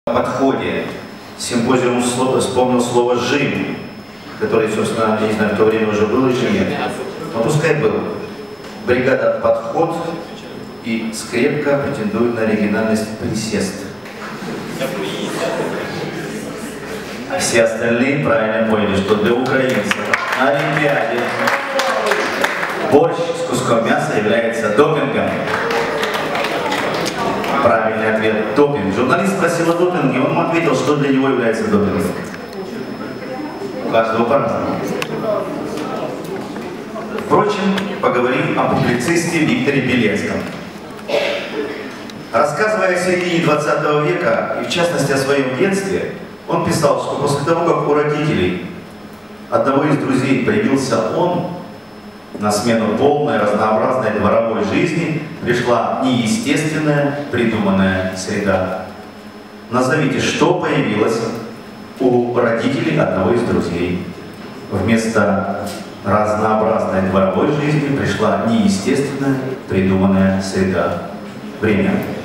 На подходе симпозиум вспомнил слово «жим», который, собственно, я не знаю, в то время уже был или нет. Но пускай был. Бригада «Подход» и скрепка претендует на оригинальность «присест». Все остальные правильно поняли, что для украинцев на Олимпиаде борщ с куском мяса является допингом. Правильный ответ – допинг. Журналист спросил о допинге, он ему ответил, что для него является допингом. У каждого по-разному. Впрочем, поговорим о публицисте Викторе Белецком. Рассказывая о середине 20 века, и в частности о своем детстве, он писал, что после того, как у родителей одного из друзей появился он, на смену полной, разнообразной дворовой жизни пришла неестественная, придуманная среда. Назовите, что появилось у родителей одного из друзей. Вместо разнообразной дворовой жизни пришла неестественная, придуманная среда. Время.